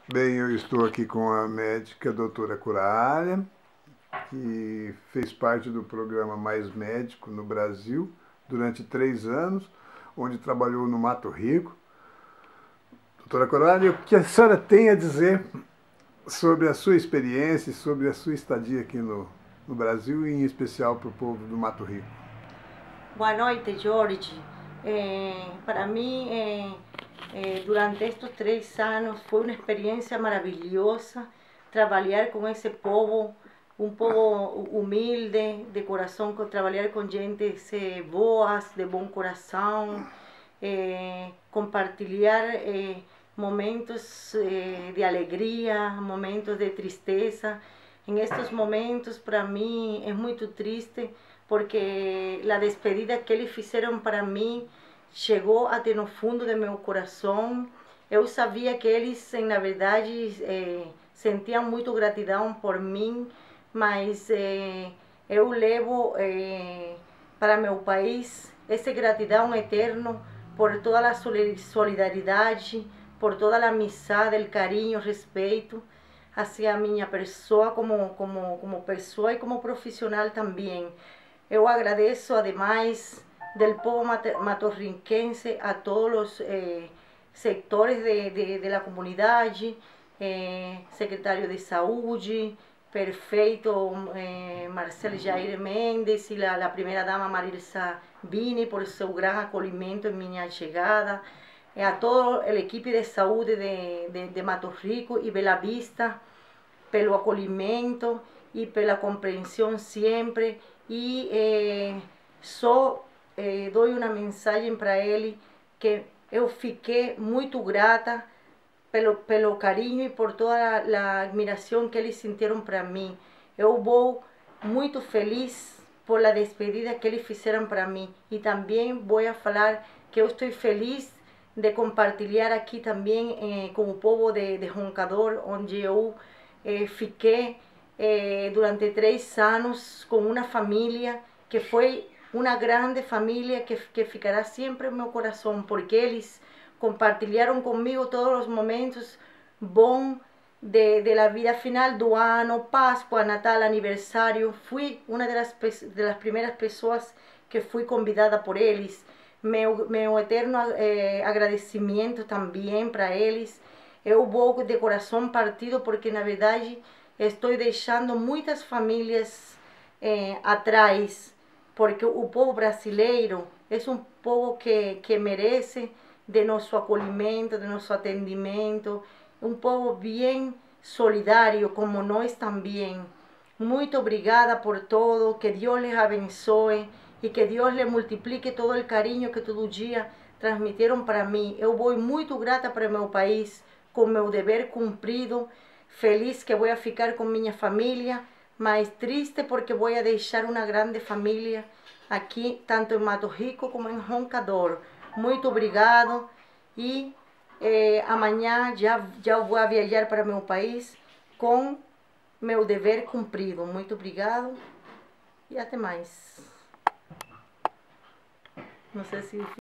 Bem, eu estou aqui com a médica doutora Coralia, que fez parte do programa Mais Médico no Brasil durante 3 anos, onde trabalhou no Mato Rico. Doutora Coralia, o que a senhora tem a dizer sobre a sua experiência e sobre a sua estadia aqui no Brasil, e em especial para o povo do Mato Rico? Boa noite, Jorge. Para mim, durante estes 3 anos, foi uma experiência maravilhosa trabalhar com esse povo, um povo humilde, de coração, trabalhar com gente boas, de bom coração, compartilhar momentos de alegria, momentos de tristeza. Em estes momentos, para mim, é muito triste, porque a despedida que eles fizeram para mim chegou até no fundo do meu coração. Eu sabia que eles, na verdade, sentiam muito gratidão por mim, mas eu levo para meu país essa gratidão eterna por toda a solidariedade, por toda a amizade, o carinho, o respeito hacia a minha pessoa como pessoa e como profissional também. Eu agradeço, ademais del povo matorrinquense, a todos os sectores de la comunidade, secretário de saúde, prefeito Marcelo Jair Mendes e a primeira-dama Marilsa Bini por seu grande acolhimento em minha chegada, a toda a equipe de saúde de Mato Rico e Bela Vista, pelo acolhimento e pela compreensão sempre. E só dou uma mensagem para ele, que eu fiquei muito grata pelo carinho e por toda a admiração que eles sentiram para mim. Eu vou muito feliz por a despedida que eles fizeram para mim, e também vou falar que eu estou feliz de compartilhar aqui também com o povo de Roncador, onde eu fiquei durante 3 anos com uma família que foi uma grande família que ficará sempre no meu coração, porque eles compartilharam comigo todos os momentos bons da vida final do ano, Páscoa, Natal, aniversário. Fui uma das primeiras pessoas que fui convidada por eles. Meu eterno agradecimento também para eles. Eu vou de coração partido, porque na verdade estou deixando muitas famílias atrás, porque o povo brasileiro é um povo que merece de nosso acolhimento, de nosso atendimento, um povo bem solidário, como nós também. Muito obrigada por todo, que Deus les abençoe e que Deus les multiplique todo o carinho que todo dia transmitiram para mim. Eu vou muito grata para meu país, com meu dever cumprido, feliz que vou ficar com minha família, mas triste porque vou deixar uma grande família aqui, tanto em Mato Rico como em Roncador. Muito obrigado, e amanhã já vou viajar para meu país com meu dever cumprido. Muito obrigado e até mais. Não sei se